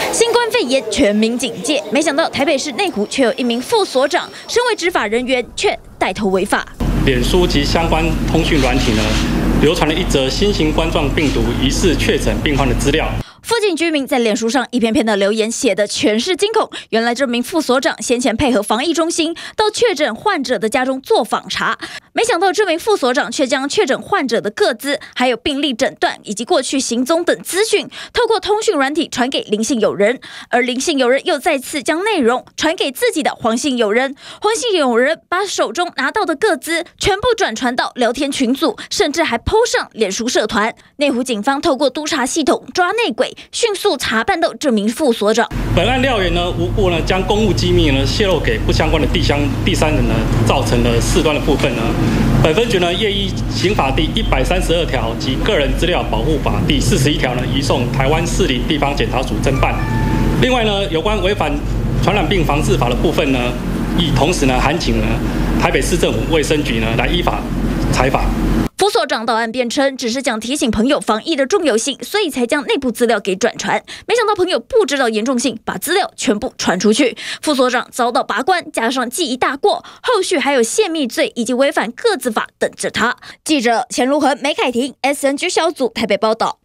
新冠肺炎全民警戒，没想到台北市内湖却有一名副所长，身为执法人员却带头违法。 脸书及相关通讯软体呢，流传了一则新型冠状病毒疑似确诊病患的资料。 附近居民在脸书上一篇篇的留言，写的全是惊恐。原来这名副所长先前配合防疫中心到确诊患者的家中做访查，没想到这名副所长却将确诊患者的个资、还有病历诊断以及过去行踪等资讯，透过通讯软体传给林姓友人，而林姓友人又再次将内容传给自己的黄姓友人，黄姓友人把手中拿到的个资全部转传到聊天群组，甚至还 PO 上脸书社团。内湖警方透过督察系统抓内鬼，迅速查办到这名副所长。 本案料员呢无故呢将公务机密呢泄露给不相关的第三人呢，造成了事端的部分呢，本分局呢业依刑法第132条及个人资料保护法第41条呢，移送台湾士林地方检察署侦办。另外呢，有关违反传染病防治法的部分呢，亦同时呢函请呢台北市政府卫生局呢来依法裁罚。 副所长到案辩称，只是想提醒朋友防疫的重要性，所以才将内部资料给转传。没想到朋友不知道严重性，把资料全部传出去。副所长遭到拔关，加上记一大过，后续还有泄密罪以及违反个资法等着他。记者钱如恒、梅凯婷 SNG 小组台北报道。